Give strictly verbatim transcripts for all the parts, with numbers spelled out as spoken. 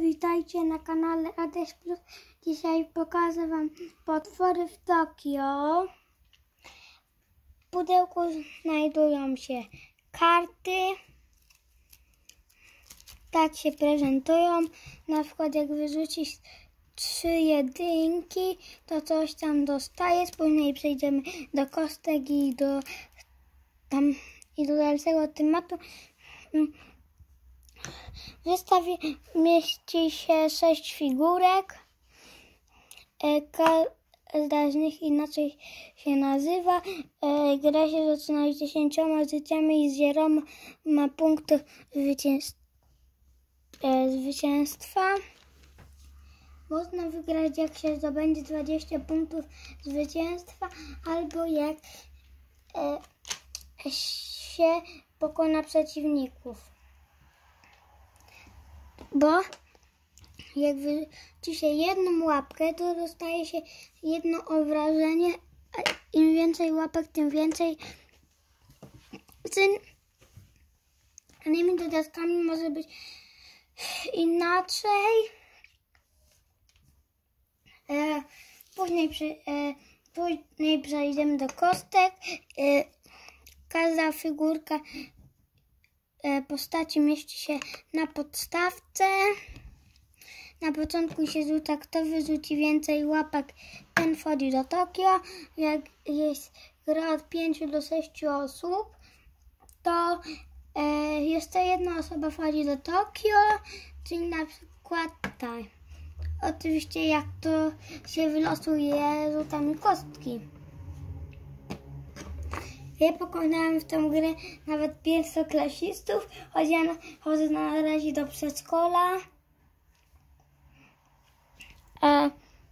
witajcie na kanale Ades Plus. Dzisiaj pokażę wam potwory w Tokio. W pudełku znajdują się karty. Tak się prezentują. Na przykład jak wyrzucisz trzy jedynki, to coś tam dostajesz. Później przejdziemy do kostek i do tam i do dalszego tematu. W zestawie mieści się sześć figurek. Każda z nich inaczej się nazywa. Gra się zaczyna z dziesięcioma życiami i z zeroma punktów zwycięstwa. Można wygrać, jak się zdobędzie dwadzieścia punktów zwycięstwa, albo jak się pokona przeciwników. Bo jak wyrzuci się jedną łapkę, to dostaje się jedno obrażenie, a im więcej łapek, tym więcej. Z innymi dodatkami może być inaczej. E, później, przy, e, później przejdziemy do kostek. E, każda figurka postaci mieści się na podstawce. Na początku się rzuca, kto wyrzuci więcej łapek, ten wchodzi do Tokio. Jak jest gra od pięciu do sześciu osób, to e, jeszcze jedna osoba wchodzi do Tokio, czyli na przykład tak. Oczywiście jak to się wylosuje rzutami kostki. Ja pokonałem w tę grę nawet pierwszoklasistów, choć ja chodzę na razie do przedszkola. E,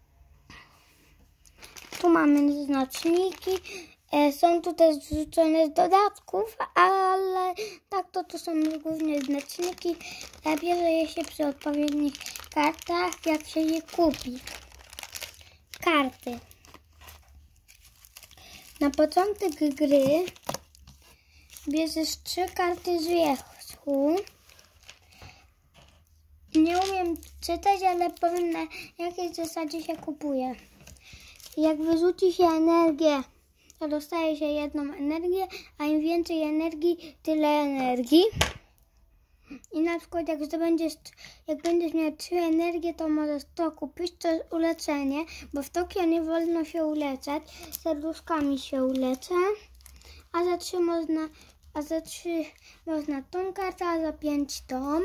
tu mamy znaczniki. E, są tu też wrzucone z dodatków, ale tak to to są głównie znaczniki. E, bierze je się przy odpowiednich kartach, jak się je kupi. Karty. Na początek gry bierzesz trzy karty z wierzchu. Nie umiem czytać, ale powiem, na jakiej zasadzie się kupuje. Jak wyrzuci się energię, to dostaje się jedną energię, a im więcej energii, tyle energii. I na przykład jak zdobędziesz, jak będziesz miał trzy energie, to możesz to kupić, to jest uleczenie, bo w Tokio nie wolno się uleczać, serduszkami się uleczy, a za trzy można, a za trzy można tą kartę, a za pięć tą.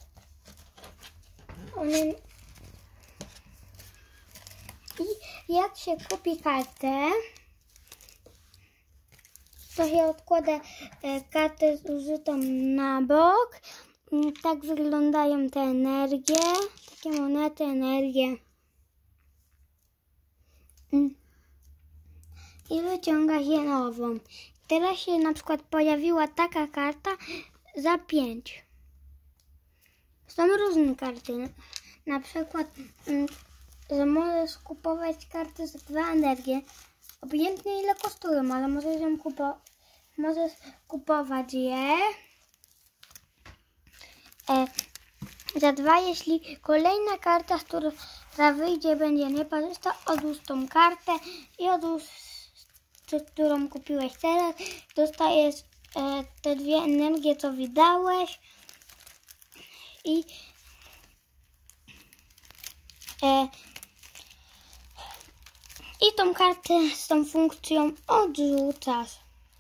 I jak się kupi kartę, to się odkłada kartę zużytą na bok. Tak wyglądają te energie, takie monety, energie. I wyciąga się nową. Teraz się na przykład pojawiła taka karta za pięć. Są różne karty. Na przykład, że możesz kupować karty za dwa energie. Obojętnie ile kosztują, ale możesz, ją kupo możesz kupować je. E, za dwa, jeśli kolejna karta, z która wyjdzie, będzie nieparzysta, odłóż tą kartę i odłóż, którą kupiłeś teraz. Dostajesz e, te dwie energie, co wydałeś. I e, i tą kartę z tą funkcją odrzucasz.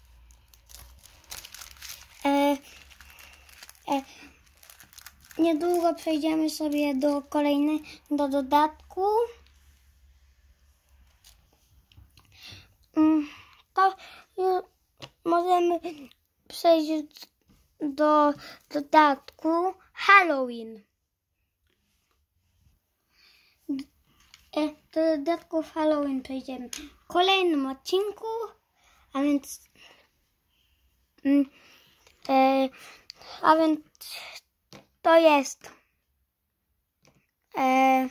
E, e, Niedługo przejdziemy sobie do kolejnego do dodatku. To możemy przejść do dodatku Halloween. Do dodatku Halloween przejdziemy w kolejnym odcinku, a więc e, a więc to jest e,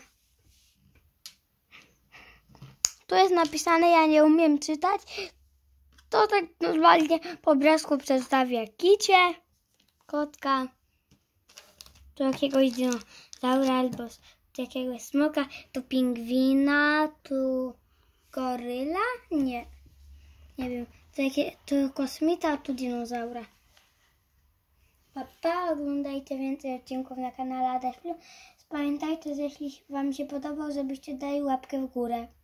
tu jest napisane, ja nie umiem czytać, to tak normalnie po obrazku przedstawia kicie, kotka, tu jakiegoś dinozaura albo z tu jakiegoś smoka, tu pingwina, tu goryla? Nie. Nie wiem. Tu, jakie, tu kosmita, a tu dinozaura. Pa, pa, oglądajcie więcej odcinków na kanale Adaś Plus. Pamiętajcie, że jeśli Wam się podobał, żebyście dali łapkę w górę.